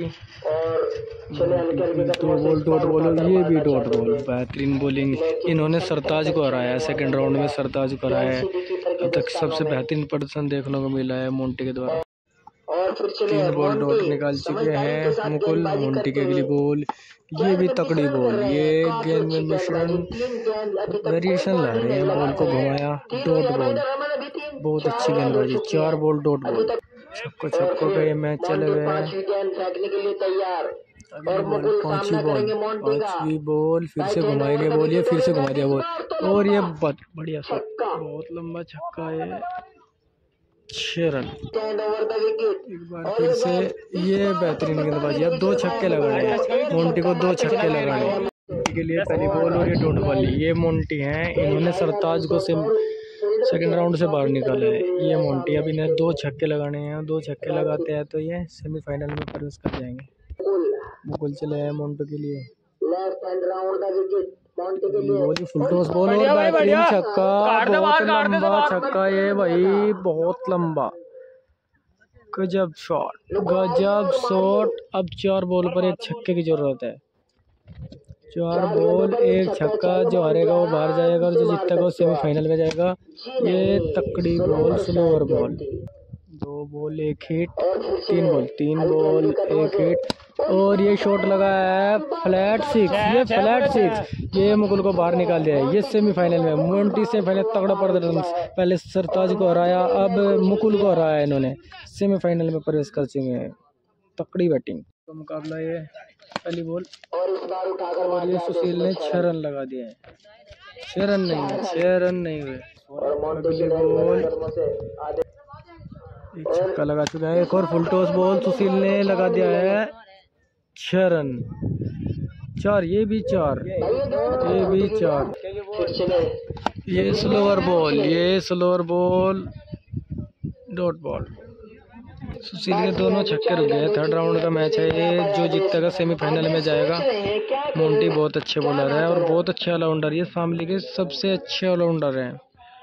2 बॉल डॉट बॉल, ये भी डॉट बॉल। बेहतरीन बॉलिंग, इन्होंने सरताज को हराया, 2nd राउंड में सरताज को हराया है। अब तक सबसे बेहतरीन प्रदर्शन देखने को मिला है मोंटी के द्वारा। 3 बॉल डॉट निकाल चुके हैं मुकुल। मोंटी की अगली बॉल, ये भी तकड़ी बॉल, ये गेंद में मिश्रण वेरिएशन ला रहे हैं, बॉल को घुमाया, डॉट बॉल, बहुत अच्छी गेंदबाजी। 4 बॉल डॉट बॉल, छक्कों का ये मैच चले हुए हैं। अगली बॉल 5वीं बॉल, फिर से घुमाएंगे बॉल, ये फिर से घुमा दिया बॉल, और ये बढ़िया बहुत लंबा छक्का है, 6 रन। एक बार फिर से ये बेहतरीन गेंदबाजी, अब 2 छक्के लगाने हैं मोंटी को, 2 छक्के लगाने के लिए। पहली बॉल और ये डॉट बॉल, ये मोंटी हैं, इन्होंने सरताज को 2nd राउंड से बाहर निकाला है। ये मोंटी, अब इन्हें 2 छक्के लगाने हैं, 2 छक्के लगाते हैं तो ये सेमीफाइनल में प्रवेश कर जाएंगे। मुकुल चले हैं मोंटो के लिए, फुल टॉस बॉल और बेहतरीन छक्का, बहुत लंबा छक्का ये भाई, बहुत लंबा, गजब शॉट, गजब शॉट। अब 4 बॉल पर 1 छक्के की जरूरत है, 4 बॉल 1 छक्का, जो हारेगा वो बाहर जाएगा और जो जीतेगा वो सेमीफाइनल में जाएगा। ये तकड़ी ball, slower ball, 2 ball 1 hit, 3 ball 1 hit, और ये शॉट लगा है फ्लैट 6, ये फ्लैट 6, ये मुकुल को बाहर निकाल दिया है। ये सेमीफाइनल में मोंटी सेमीफाइनल तगड़ा प्रदर्शन, पहले सरताज को हराया, अब मुकुल को हराया, इन्होंने सेमीफाइनल में प्रवेश कर चुके हैं, तकड़ी बैटिंग। का मुकाबला ये पहली बॉल और ये सुशील ने 6 रन लगा दिए हैं। 6 रन नहीं हुए। अगली बॉल एक छक्का लगा चुका है। एक और फुल टॉस बॉल सुशील ने लगा दिया है 6 रन। 4 ये भी 4 ये slower ball dot ball. Sushil के दोनों छक्के रुक गए। थर्ड राउंड का मैच है ये। जो जीतेगा सेमीफाइनल में जाएगा। मोंटी बहुत अच्छे बॉलर है और बहुत अच्छे ऑलराउंडर, ये शामली के सबसे अच्छे ऑलराउंडर हैं।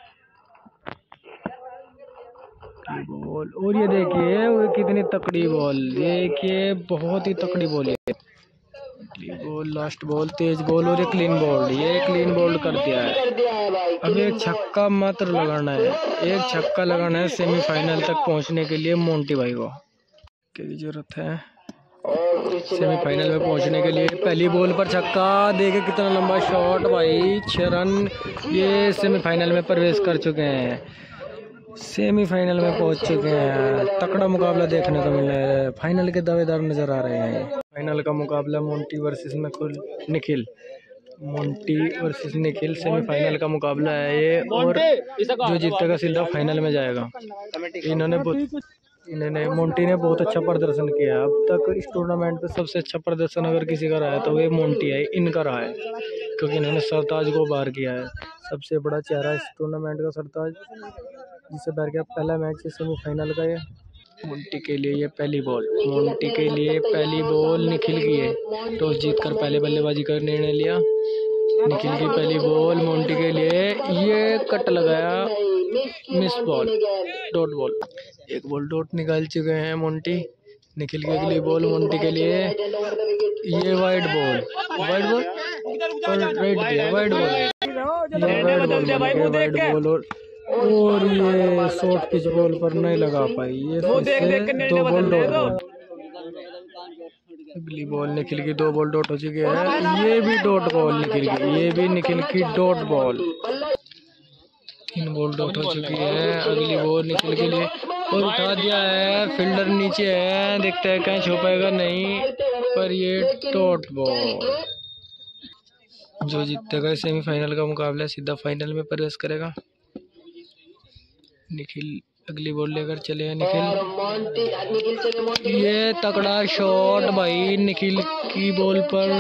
बॉल और ये देखिए वो कितनी तकड़ी बॉल, देखिए बहुत ही तकड़ी बॉल है। बॉल लास्ट बॉल तेज बॉल और ये क्लीन बोल्ड कर दिया है। अब एक छक्का मात्र लगाना है, सेमीफाइनल तक पहुंचने के लिए मोंटी भाई को क्या जरूरत है। सेमीफाइनल में पहुंचने के लिए पहली बॉल पर छक्का, देखे कितना लंबा शॉट भाई। 6 रन। ये सेमीफाइनल में प्रवेश कर चुके हैं, सेमीफाइनल में पहुंच चुके हैं। तगड़ा मुकाबला देखने को मिल रहा है। फाइनल के दावेदार नजर आ रहे हैं। फाइनल का मुकाबला मोंटी वर्सेस निखिल। सेमीफाइनल का मुकाबला है ये और जो जीतेगा सीधा फाइनल में जाएगा। मोंटी ने बहुत अच्छा प्रदर्शन किया। अब तक इस टूर्नामेंट पे सबसे अच्छा प्रदर्शन अगर किसी का रहा है तो वे मोंटी है, इनका रहा है, क्योंकि इन्होंने सरताज को बाहर किया है। सबसे बड़ा चेहरा इस टूर्नामेंट का सरताज, जिससे बाहर किया। पहला मैच है सेमीफाइनल का ये। मोंटी के लिए ये पहली बॉल, निखिल की है। टॉस जीतकर पहले बल्लेबाजी का निर्णय लिया। निखिल की पहली बॉल मोंटी के लिए, ये कट लगाया, मिस बॉल, डॉट बॉल। एक बॉल डॉट निकाल चुके हैं मोंटी। निखिल की अगली बॉल मोंटी के लिए, ये वाइड बॉल और ये शॉर्ट पिच बॉल पर नहीं लगा पाई। ये फिर से 2 बॉल डॉट बॉल। अगली बॉल निखिल की 2 बॉल डॉट हो चुकी है। ये भी डॉट बॉल निखिल की, ये भी निखिल की डॉट बॉल। 3 बॉल डॉट हो चुकी है। अगली बॉल निखिल के लिए और उठा दिया है, फील्डर नीचे है, देखते हैं कैच हो पाएगा नहीं, पर ये डॉट बॉल। जो जीतेगा सेमीफाइनल का मुकाबला सीधा फाइनल में प्रवेश करेगा। निखिल अगली बॉल लेकर चले हैं। निखिल, ये तगड़ा शॉट भाई, निखिल की बॉल पर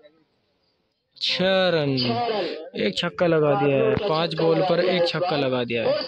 6 रन। एक छक्का लगा दिया है, 5 बॉल पर एक छक्का लगा दिया है।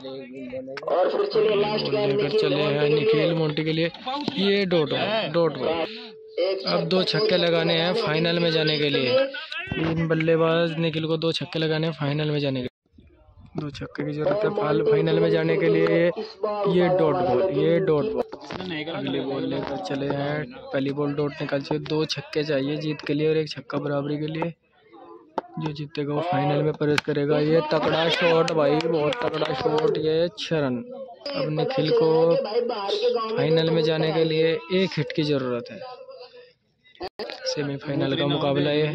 लेकर चले हैं निखिल मोंटी के लिए, ये डॉट बॉल। अब 2 छक्के लगाने हैं फाइनल में जाने के लिए। 3 बल्लेबाज, निखिल को 2 छक्के लगाने हैं फाइनल में जाने के लिए। 2 छक्के की जरूरत है फाइनल में जाने के लिए। ये डॉट बॉल। अगली बॉल लेकर चले हैं। पहली बॉल डॉट निकाल चुके। 2 छक्के चाहिए जीत के लिए और 1 छक्का बराबरी के लिए। जो जीतेगा वो फाइनल में प्रवेश करेगा। ये तगड़ा शॉट भाई, बहुत तगड़ा शॉट, ये 6 रन। अब निखिल को फाइनल में जाने के लिए 1 हिट की जरूरत है। सेमीफाइनल का मुकाबला ये।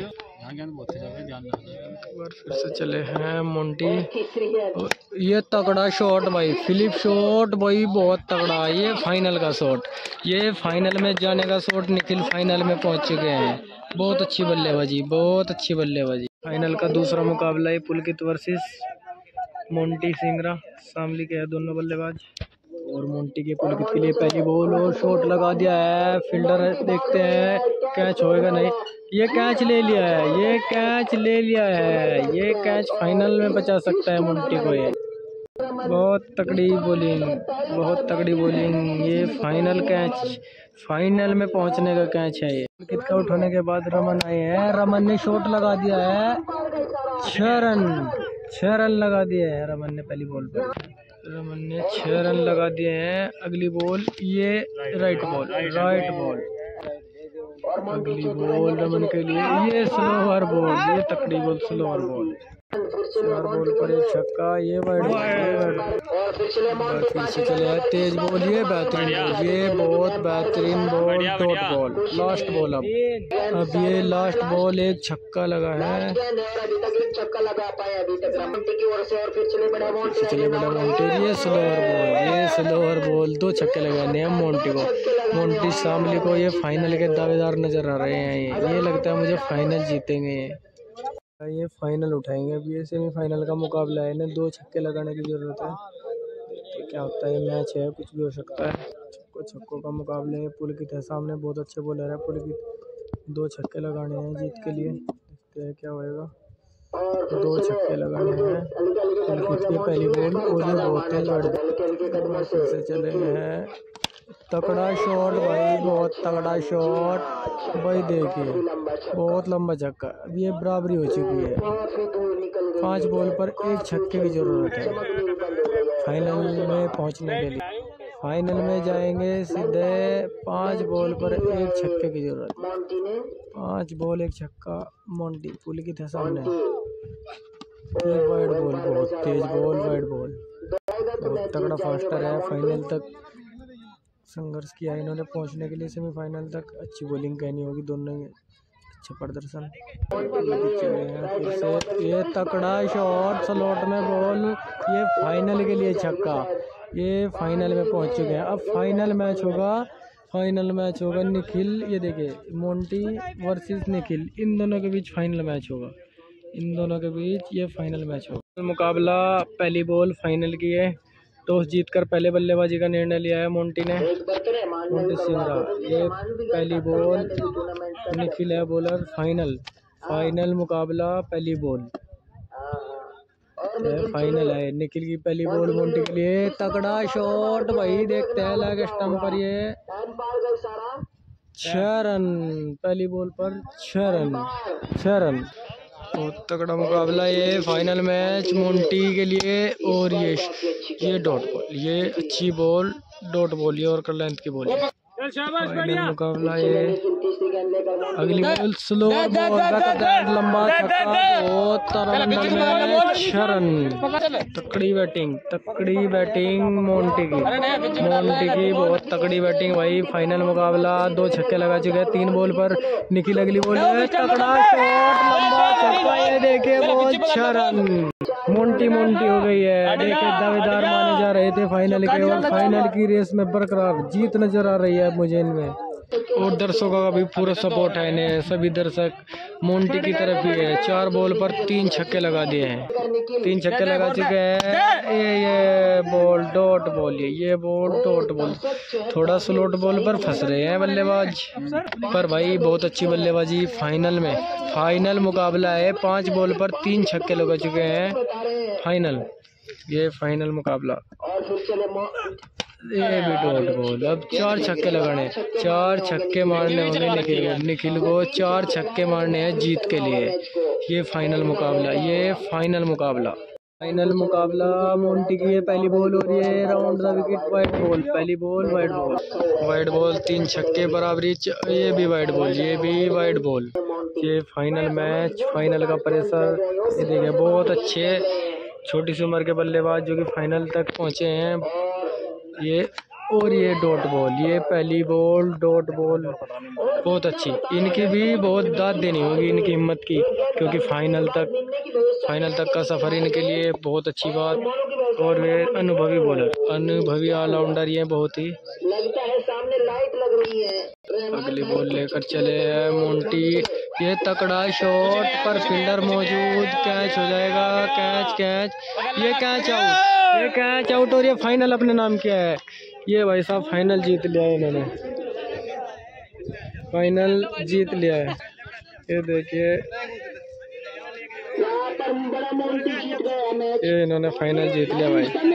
एक बार फिर से चले हैं मोंटी। ये तगड़ा शॉट भाई, फिलिप शॉट भाई, बहुत तगड़ा। ये फाइनल का शॉट, ये फाइनल में जाने का शॉट। निखिल फाइनल में पहुंच चुके हैं। बहुत अच्छी बल्लेबाजी। फाइनल का दूसरा मुकाबला है पुलकित वर्सेस मोंटी सिंगरा। शामली के हैं दोनों बल्लेबाज। और मोंटी के पुलकित के लिए पहली बॉल और शॉट लगा दिया है। फील्डर देखते हैं कैच होएगा नहीं। ये कैच ले लिया है। ये कैच फाइनल में बचा सकता है मोंटी को। ये बहुत तगड़ी बॉलिंग। ये फाइनल कैच, फाइनल में पहुंचने का कैच है ये। विकेट का आउट होने के बाद रमन आए हैं। रमन ने शॉट लगा दिया है। 6 रन लगा दिए हैं रमन ने पहली बॉल पर। रमन ने 6 रन लगा दिए हैं। अगली बॉल ये राइट बॉल। अगली बॉल रमन के लिए, ये स्लोअर बॉल, ये तकड़ी बॉल, स्लोअर बॉल। 4 बॉल पर 1 छक्का, ये वाइड बॉल। फिर से चले आए तेज बॉल, ये बेहतरीन बॉल, ये बहुत बेहतरीन ball, dot ball. Last ball अब ये लास्ट बॉल, 1 छक्का लगा है। चले बड़ा मोंटी, ये स्लोअर बॉल, 2 छक्के लगाने हैं मोंटी को। मोंटी शामली को ये फाइनल के दावेदार नजर आ रहे हैं। ये लगता है मुझे फाइनल जीतेंगे, ये फाइनल उठाएंगे। अब ये सेमीफाइनल का मुकाबला है, इन्हें 2 छक्के लगाने की ज़रूरत है। देखते क्या होता है, ये मैच है, कुछ भी हो सकता है। छक्कों का मुकाबला है। पुलकित है सामने, बहुत अच्छे बॉलर है पुलकित। 2 छक्के लगाने हैं जीत के लिए, देखते हैं क्या होएगा। 2 छक्के लगाने हैं पुलकित की पहली बॉल, और ये बहुत तेज से चले हैं। तगड़ा शॉट भाई, बहुत तगड़ा शॉट भाई, देखिए बहुत लंबा छक्का। अब ये बराबरी हो चुकी है, 5 बॉल पर 1 छक्के की ज़रूरत है फाइनल में पहुंचने के लिए। फाइनल में जाएंगे सीधे, 5 बॉल पर 1 छक्के की ज़रूरत। 5 बॉल 1 छक्का। मोंटी पुलकित है सामने, एक वाइड बॉल, बहुत तेज बॉल, वाइड बॉल, बहुत तगड़ा फास्टर है। फाइनल तक संघर्ष किया इन्होंने पहुंचने के लिए, सेमीफाइनल तक। अच्छी बॉलिंग कहनी होगी, दोनों ने अच्छा प्रदर्शन। फिर से ये तगड़ा शॉट, स्लॉट में बॉल, ये फाइनल के लिए छक्का। ये फाइनल में पहुंच चुके हैं। अब फाइनल मैच होगा, फाइनल मैच होगा निखिल, ये देखिए मोंटी वर्सेस निखिल, इन दोनों के बीच फाइनल मैच होगा। इन दोनों के बीच ये फाइनल मैच होगा। मुकाबला पहली बॉल फाइनल की है। टॉस जीतकर पहले बल्लेबाजी का निर्णय लिया है मोंटी ने, मोंटी सिंगरा। ये पहली बॉल, निखिल है बॉलर। फाइनल मुकाबला पहली बॉल, फाइनल है। निखिल की पहली बॉल मोंटी के लिए, तगड़ा शॉट भाई, देखते हैं लेग स्टंप पर, ये 6 रन, पहली बॉल पर 6 रन। बहुत तगड़ा मुकाबला ये फाइनल मैच मोंटी के लिए। और ये डॉट बॉल, ये अच्छी बॉल, डॉट बॉल, ये और लेंथ की बॉल। फाइनल मुकाबला ये, अगली बॉल स्लो बॉल, लंबा छक्का, बहुत तरंदल में 6 रन। तकड़ी बैटिंग मोंटी की बहुत तकड़ी बैटिंग भाई। फाइनल मुकाबला, 2 छक्के लगा चुके हैं 3 बॉल पर। निखिल अगली बॉल, तगड़ा शॉट, लंबा छक्का, ये देखिए बहुत 6 रन। मोंटी हो गई है, देखिए दावेदार माने जा रहे थे फाइनल के, और फाइनल की रेस में बरकरार जीत नजर आ रही है मुझे इनमें। और दर्शकों का भी पूरा सपोर्ट है इन्हें, सभी दर्शक मोंटी की तरफ ही है। 4 बॉल पर 3 छक्के लगा दिए हैं, 3 छक्के लगा चुके हैं। ये बॉल डॉट बॉल, ये बॉल डॉट बॉल, थोड़ा स्लोट बॉल पर फंस रहे हैं बल्लेबाज, पर भाई बहुत अच्छी बल्लेबाजी। फाइनल मुकाबला है, 5 बॉल पर 3 छक्के लगा चुके हैं फाइनल, ये फाइनल मुकाबला। ये भी डॉट बॉल, अब 4 छक्के लगाने, 4 छक्के मारने होंगे निखिल को 4 छक्के मारने हैं जीत के लिए। ये फाइनल मुकाबला मोंटी की है पहली बॉल, और ये round the wicket wide ball, पहली बॉल वाइड बॉल 3 छक्के बराबरी, ये भी वाइड बॉल। ये फाइनल मैच, फाइनल का प्रेशर, ये देखिए बहुत अच्छे छोटी सी उम्र के बल्लेबाज जो कि फाइनल तक पहुंचे हैं। ये और ये डॉट बॉल, ये पहली बॉल डॉट बॉल, बहुत अच्छी। इनकी भी बहुत दाद देनी होगी इनकी हिम्मत की, क्योंकि फाइनल तक का सफ़र इनके लिए बहुत अच्छी बात। और वे अनुभवी बॉलर, अनुभवी ऑलराउंडर, ये बहुत ही। अगली बॉल लेकर चले हैं मोंटी, ये तगड़ा शॉट पर फील्डर मौजूद, कैच हो जाएगा, कैच, ये कैच आउट, और ये फाइनल अपने नाम किया है। ये भाई साहब फाइनल जीत लिया है इन्होंने, ये देखिए ये इन्होंने फाइनल जीत लिया भाई।